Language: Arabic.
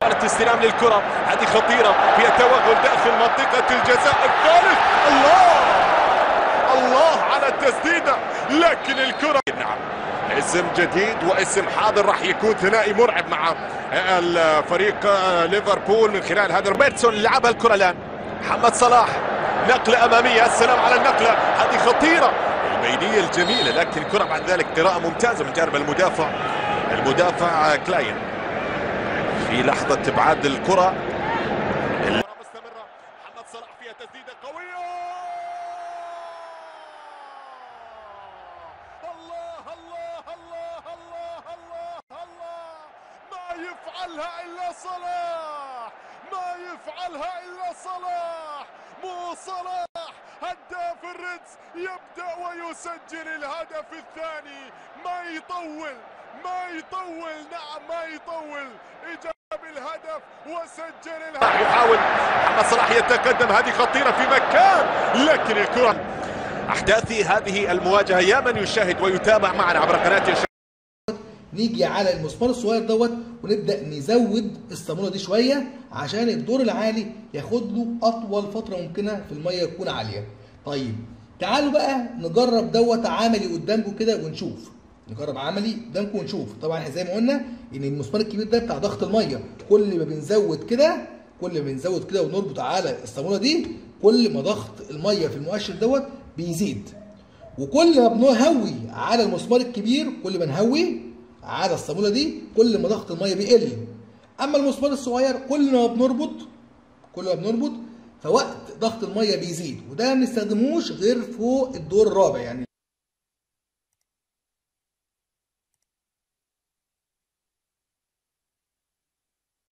استلام للكرة، هذه خطيرة، فيها توغل داخل منطقة الجزاء الثالث. الله على التسديدة، لكن الكرة نعم اسم جديد واسم حاضر، راح يكون ثنائي مرعب مع الفريق ليفربول من خلال هذا. روبرتسون لعبها الكرة الآن، محمد صلاح نقلة أمامية، السلام على النقلة، هذه خطيرة، البينية الجميلة، لكن الكرة بعد ذلك قراءة ممتازة من جانب المدافع كلاين في لحظة ابعاد الكرة. مستمرة، محمد صلاح فيها تسديدة قوية، الله الله الله الله الله الله، ما يفعلها إلا صلاح، ما يفعلها إلا صلاح، مو صلاح هداف الريدز يبدأ ويسجل الهدف الثاني، ما يطول، نعم ما يطول، جاب الهدف وسجل الهدف. يحاول محمد صلاح يتقدم، هذه خطيرة في مكان، لكن الكرة. أحداث هذه المواجهة يا من يشاهد ويتابع معنا عبر قناة نيجي على المسمار الصغير دوت ونبدا نزود الصاموله دي شويه عشان الدور العالي ياخد له اطول فتره ممكنه في الميه يكون عاليه. طيب تعالوا بقى نجرب دوت عملي قدامكم كده ونشوف، نجرب عملي قدامكم ونشوف. طبعا احنا زي ما قلنا ان المسمار الكبير ده بتاع ضغط الميه، كل ما بنزود كده ونربط على الصاموله دي، كل ما ضغط الميه في المؤشر دوت بيزيد، وكل ما بنهوي على المسمار الكبير، كل ما نهوي على الصاموله دي كل ما ضغط الميه بيقل. اما المسمار الصغير كل ما بنربط فوقت ضغط الميه بيزيد، وده ما بنستخدموش غير فوق الدور الرابع يعني.